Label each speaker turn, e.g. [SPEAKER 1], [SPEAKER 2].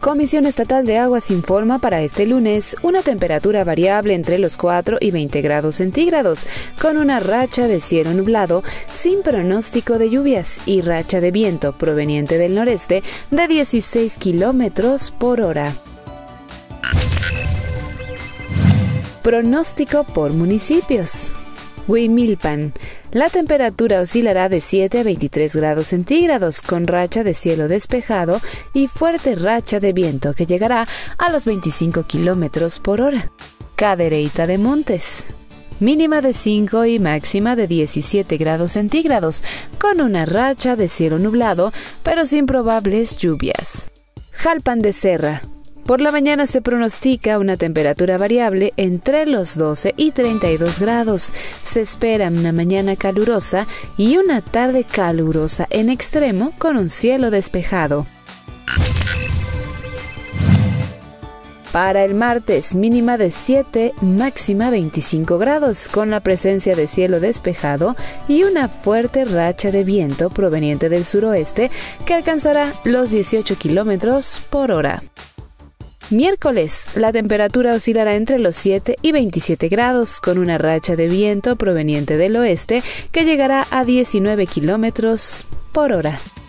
[SPEAKER 1] Comisión Estatal de Aguas informa para este lunes una temperatura variable entre los 4 y 20 grados centígrados, con una racha de cielo nublado sin pronóstico de lluvias y racha de viento proveniente del noreste de 16 kilómetros por hora. Pronóstico por municipios. Huimilpan. La temperatura oscilará de 7 a 23 grados centígrados, con racha de cielo despejado y fuerte racha de viento que llegará a los 25 kilómetros por hora. Cadereyta de Montes. Mínima de 5 y máxima de 17 grados centígrados, con una racha de cielo nublado, pero sin probables lluvias. Jalpan de Serra. Por la mañana se pronostica una temperatura variable entre los 12 y 32 grados. Se espera una mañana calurosa y una tarde calurosa en extremo con un cielo despejado. Para el martes, mínima de 7, máxima 25 grados, con la presencia de cielo despejado y una fuerte racha de viento proveniente del suroeste que alcanzará los 18 kilómetros por hora. Miércoles, la temperatura oscilará entre los 7 y 27 grados, con una racha de viento proveniente del oeste que llegará a 19 kilómetros por hora.